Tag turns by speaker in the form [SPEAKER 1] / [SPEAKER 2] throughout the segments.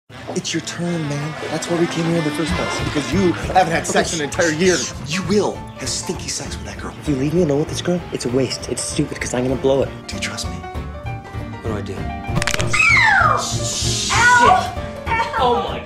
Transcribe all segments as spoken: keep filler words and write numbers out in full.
[SPEAKER 1] It's your turn, man. That's why we came here in the first place. Because you haven't had sex in an entire year.
[SPEAKER 2] You will have stinky sex with that girl.
[SPEAKER 3] If you leave me alone with this girl, it's a waste. It's stupid because I'm gonna blow it.
[SPEAKER 2] Do you trust me? What do I do?
[SPEAKER 4] Ow! Ow!
[SPEAKER 3] Oh my.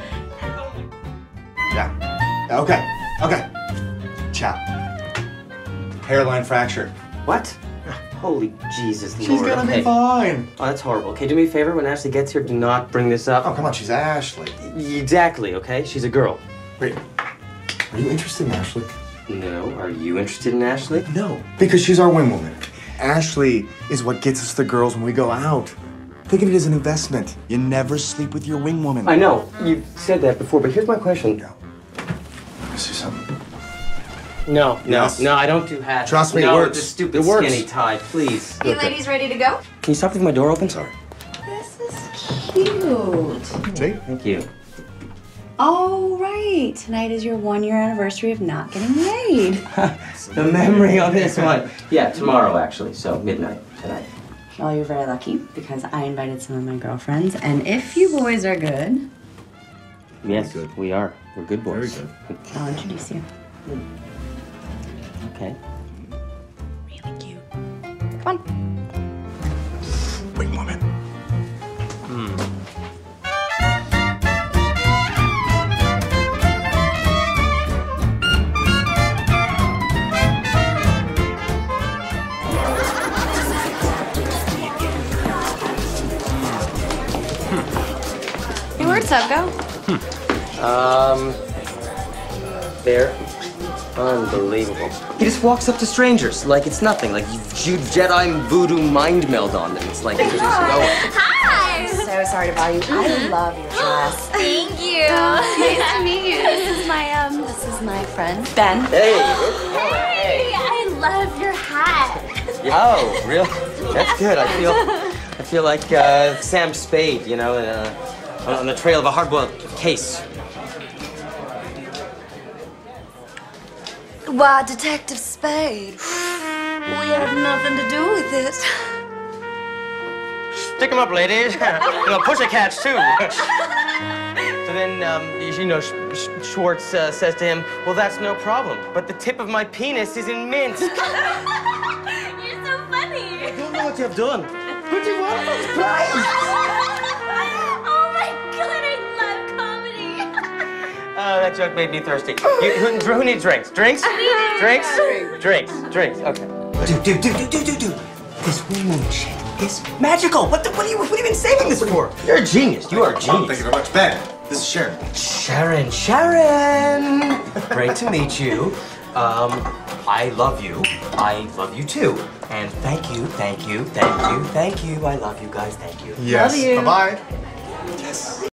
[SPEAKER 1] Yeah. Okay. Okay. Chap. Hairline fracture.
[SPEAKER 3] What? Holy Jesus,
[SPEAKER 1] She's
[SPEAKER 3] Lord.
[SPEAKER 1] gonna
[SPEAKER 3] okay.
[SPEAKER 1] be fine.
[SPEAKER 3] Oh, that's horrible. Okay, do me a favor. When Ashley gets here, do not bring this up.
[SPEAKER 1] Oh, come on. She's Ashley.
[SPEAKER 3] Exactly, okay? She's a girl.
[SPEAKER 1] Wait. Are you interested in Ashley?
[SPEAKER 3] No. Are you interested in Ashley?
[SPEAKER 1] No. Because she's our wing woman. Ashley is what gets us the girls when we go out. Think of it as an investment. You never sleep with your wing woman.
[SPEAKER 3] I know. You've said that before, but here's my question.
[SPEAKER 1] No. Let me see something.
[SPEAKER 3] No, no,
[SPEAKER 1] Yes.
[SPEAKER 3] no, I don't do hats.
[SPEAKER 1] Trust me, it
[SPEAKER 3] no,
[SPEAKER 1] works.
[SPEAKER 3] the stupid
[SPEAKER 1] It works.
[SPEAKER 3] skinny tie, please.
[SPEAKER 4] Are you ladies ready to go?
[SPEAKER 3] Can you stop leaving my door open? Sorry.
[SPEAKER 4] This is cute.
[SPEAKER 1] See?
[SPEAKER 3] Thank you.
[SPEAKER 4] Oh, right. Tonight is your one-year anniversary of not getting laid.
[SPEAKER 3] The memory on this one. Yeah, tomorrow, actually, so midnight tonight.
[SPEAKER 4] Well, you're very lucky because I invited some of my girlfriends, and if you boys are good,
[SPEAKER 3] Yes,
[SPEAKER 1] good.
[SPEAKER 3] we are. We're good boys.
[SPEAKER 1] Very
[SPEAKER 4] I'll introduce you.
[SPEAKER 3] Okay.
[SPEAKER 4] Really cute. Come on.
[SPEAKER 1] Wing woman.
[SPEAKER 4] Hey, where'd Sub go?
[SPEAKER 3] Um, there. Unbelievable. He just walks up to strangers like it's nothing. Like you Jedi voodoo mind meld on them. It's like he's just going.
[SPEAKER 5] Hi!
[SPEAKER 4] So sorry to bother you. I love your dress.
[SPEAKER 5] Thank you. Nice to meet you. This is my um.
[SPEAKER 4] This is my friend, Ben.
[SPEAKER 3] Hey.
[SPEAKER 5] Hey, I love your hat.
[SPEAKER 3] Oh, really? That's good. I feel, I feel like uh, Sam Spade, you know, uh, on the trail of a hard-boiled case.
[SPEAKER 5] Why, Detective Spade? We have nothing to do with it.
[SPEAKER 3] Stick 'em up, ladies. You know, pussycats too. So then, um, you know, Sch Sch Schwartz uh, says to him, "Well, that's no problem, but the tip of my penis is in Minsk."
[SPEAKER 5] You're so funny.
[SPEAKER 3] I don't know what you've done. What do you want from this place?
[SPEAKER 5] Oh my god, I love comedy.
[SPEAKER 3] Oh, that joke made me thirsty. You, who, who needs drinks? Drinks? Drinks? Drinks. Drinks. Okay.
[SPEAKER 2] Dude, dude, dude, dude, dude, dude, dude. This wing woman shit is magical. What the, what are you, what are you even saving this for?
[SPEAKER 3] You're a genius. You are a
[SPEAKER 1] Thank you
[SPEAKER 3] genius.
[SPEAKER 1] very much. Ben, this is Sharon.
[SPEAKER 2] Sharon, Sharon. Great to meet you. Um, I love you. I love you too. And thank you, thank you, thank you, thank you. I love you guys. Thank you.
[SPEAKER 1] Yes.
[SPEAKER 4] Love you.
[SPEAKER 1] Bye-bye.
[SPEAKER 2] Yes.